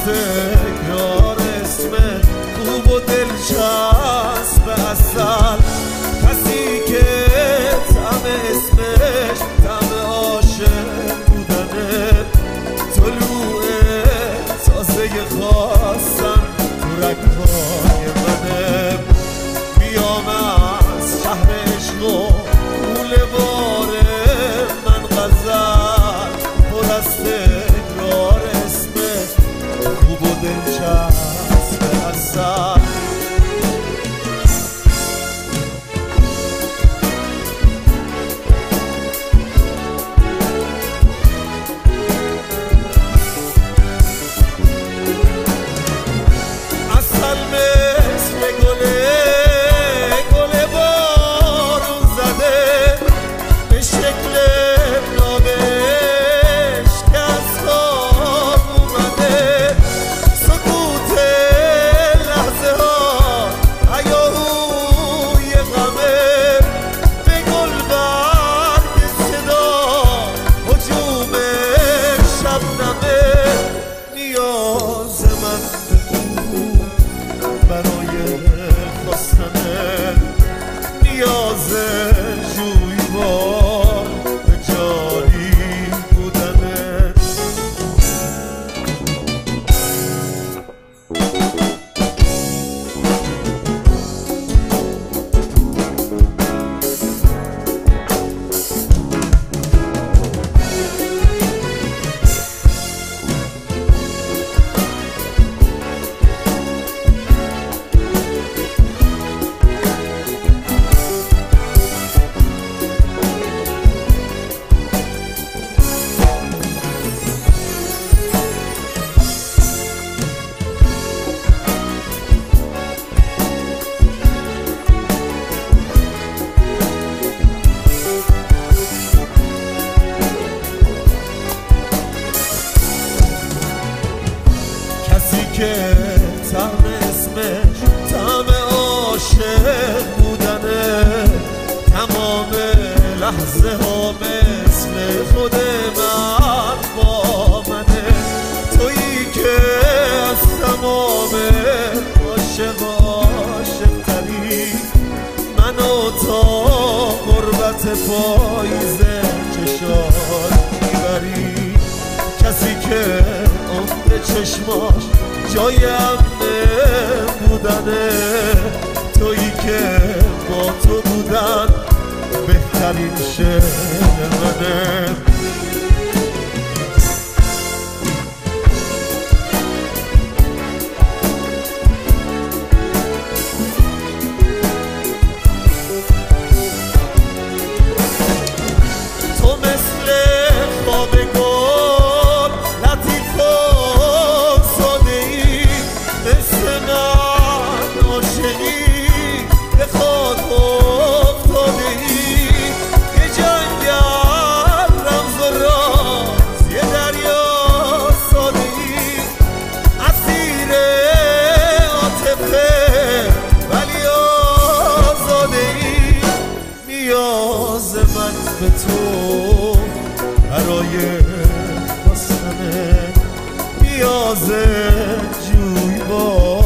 یار اسم خوب و دلچسب اصل، کسی که طعم اسمش طعم عاشق بودنه، طلوع تازه خواستن تو رگ‌های منه. میام از شهر عشق و کوله بار من غزل، پر از تکرار اسم خوب و دلچسب اصل. برای خواستن نیاز جویبار به جاری بودنه. که طعم اسمش طعم عاشق بودنه، تمام لحظه ها مثل خود من با منه. تویی که از تمام عاشق تری، منو تا غربت پاییزه چشات میبری. کسی که عمر چشماش جای امنه بودنه، تویی که با تو بودن بهترین شعر منه. تو مثل خواب گل لطیف و ساده ای، مثل من عاشقی به خاک افتاده ای. یه جنگل رمز و راز، یه دریا ساده ای، اسیر عاطفه ولی آزاده ای. نیاز من به تو برای خواستن نیاز جویبار